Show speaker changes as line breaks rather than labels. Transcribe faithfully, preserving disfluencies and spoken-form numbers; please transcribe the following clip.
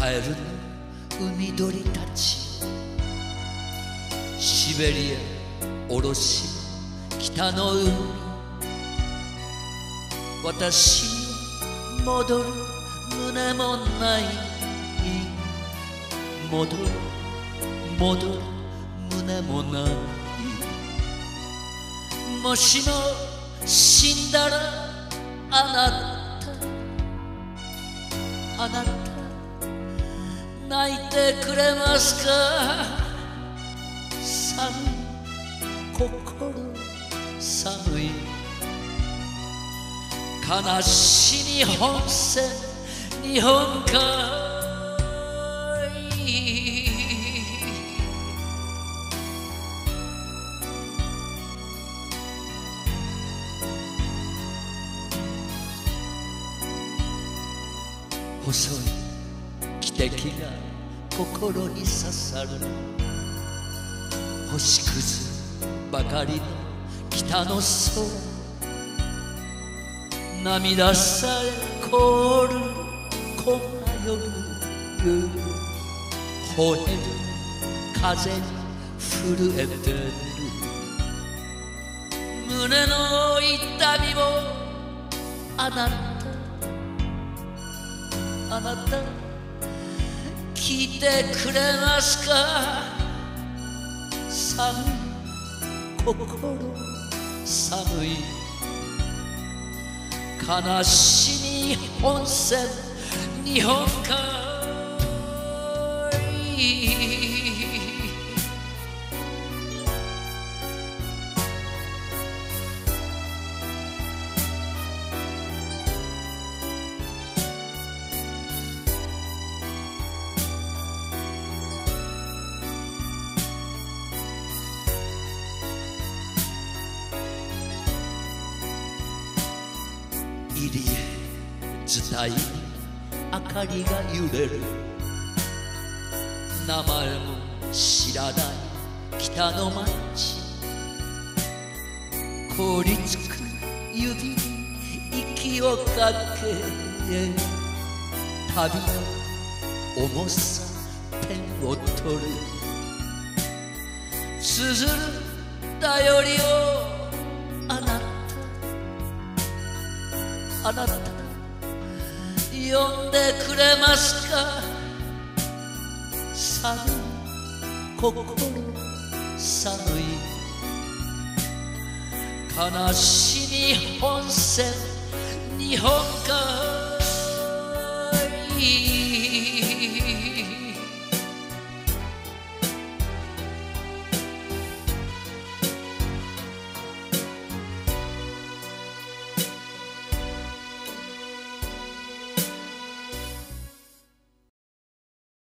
カエルの海鳥たち、シベリアおろし北の海、私に戻る胸もない、戻る戻る胸もない。もしも死んだらあなたあなた泣いてくれますか。寒い心寒い、悲しい日本線日本海。細い汽笛が心に刺さる、星屑ばかりの北の空、涙さえ凍るこんな夜、吠える風に震えてる、胸の痛みをあなたあなた聞いてくれますか。寒い心寒い、悲しい本線日本海。入り江伝いに明かりが揺れる、名前も知らない北の街、凍りつく指に息をかけ、旅の重さペンを取る、綴る頼りをあなたあなた呼んでくれますか。寒い心寒い、悲しい本線日本海。